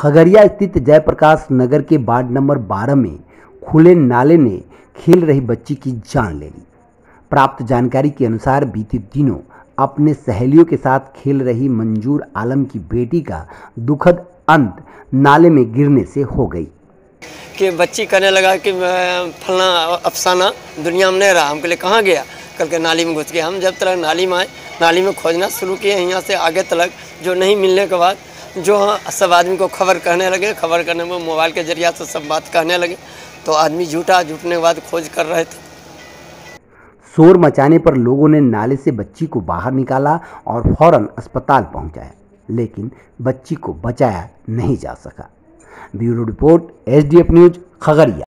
खगड़िया स्थित जयप्रकाश नगर के ward number 12 में खुले नाले ने खेल रही बच्ची की जान ले ली। प्राप्त जानकारी के अनुसार बीते दिनों अपने सहेलियों के साथ खेल रही मंजूर आलम की बेटी का दुखद अंत नाले में गिरने से हो गई। कि बच्ची कहने लगा कि फलना अफसाना दुनिया में नहीं रहा। हम कहले कहाँ गया? कल के नाली में घुस गया। हम जब तक नाली में आए, नाली में खोजना शुरू किए, यहाँ से आगे तक जो नहीं मिलने के बाद जो सब आदमी को खबर कहने लगे। खबर करने में मोबाइल के जरिया से सब बात कहने लगे, तो आदमी जुटने के बाद खोज कर रहे थे। शोर मचाने पर लोगों ने नाले से बच्ची को बाहर निकाला और फौरन अस्पताल पहुंचाया, लेकिन बच्ची को बचाया नहीं जा सका। Bureau report, SDF news, Khagaria.